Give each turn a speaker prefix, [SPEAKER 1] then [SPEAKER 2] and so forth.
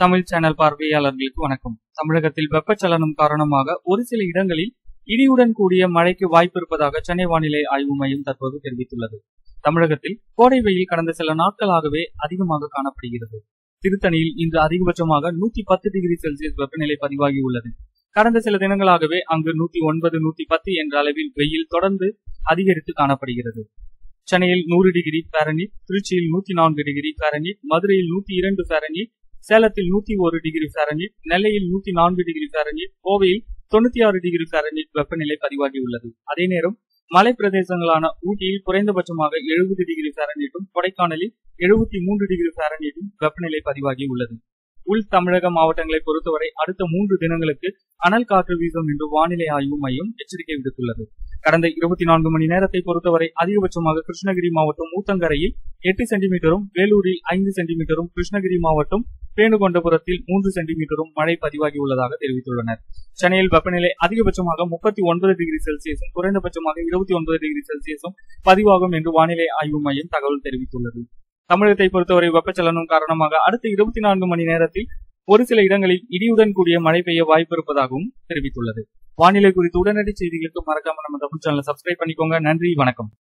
[SPEAKER 1] Tamil channel பார்வையாளர்களுக்கு வணக்கம். தமிழகத்தில் வெப்பச்சலனம் காரணமாக ஒரு சில இடங்களில் இடியுடன் கூடிய மழைக்கு வாய்ப்பு இருப்பதாக சென்னை வானிலை ஆய்வு மையம் தற்போது தெரிவித்துள்ளது. தமிழகத்தில் கோடை வெயில் கடந்த சில நாட்களாகவே அதிகமாக காணப்படுகிறது. திருத்தணியில் இன்று அதிகபட்சமாக 110 டிகிரி செல்சியஸ் வெப்பநிலை பதிவாகியுள்ளது. கடந்த சில தினங்களாகவே அங்கு 109, 110 என்ற அளவில் வெயில் தொடர்ந்து அதிகரித்து காணப்படுகிறது. சென்னையில் 100 டிகிரி பாரன்ஹீட், திருச்சியில் 104 டிகிரி பாரன்ஹீட், மதுரையில் 102 பாரன்ஹீட், சேலத்தில் 101 டிகிரி பாரன்ஹீட், நெல்லையில் 104 டிகிரி பாரன்ஹீட், கோவையில் 96 டிகிரி பாரன்ஹீட் வெப்பநிலை பதிவாகியுள்ளது. அதே நேரம் மலை பிரதேசங்களான ஊட்டியில் குறைந்தபட்சமாக 70 டிகிரி பாரன்ஹீட்டும், கொடைக்கானலில் 73 டிகிரி பாரன்ஹீட்டும் வெப்பநிலை பதிவாகி உள்ளது. உள் தமிழக மாவட்டங்களை பொறுத்தவரை அடுத்த 3 தினங்களுக்கு அனல் காற்று வீசும் என்று வானிலை ஆய்வு மையம் எச்சரிக்கை விடுத்துள்ளது. கடந்த 24 மணி நேரத்தை பொறுத்தவரை அதிகபட்சமாக கிருஷ்ணகிரி மாவட்டம் ஊத்தங்கரையில் 8 சென்டிமீட்டரும், வேலூரில் 5 சென்டிமீட்டரும், கிருஷ்ணகிரி மாவட்டம் பேணுகொண்டபுரத்தில் 3 சென்டிமீட்டரும் மழை பதிவாகி உள்ளதாக தெரிவித்துள்ளனர். சென்னையில் வெப்பநிலை அதிகபட்சமாக 39 டிகிரி செல்சியஸும், குறைந்தபட்சமாக 29 டிகிரி செல்சியஸும் பதிவாகும் என்று வானிலை ஆய்வு மையம் தகவல் தெரிவித்துள்ளது. தமிழகத்தை பொறுத்தவரை வெப்பச்சலனம் காரணமாக அடுத்த 24 மணி நேரத்தில் ஒரு சில இடங்களில் இடியுடன் கூடிய மழை பெய்ய வாய்ப்பு இருப்பதாகவும் தெரிவித்துள்ளது. வானிலை குறித்து உடனடி செய்திகளுக்கு மறக்காம நம்ம தமிழ் சேனலை சப்ஸ்கிரைப் பண்ணிக்கோங்க. நன்றி, வணக்கம்.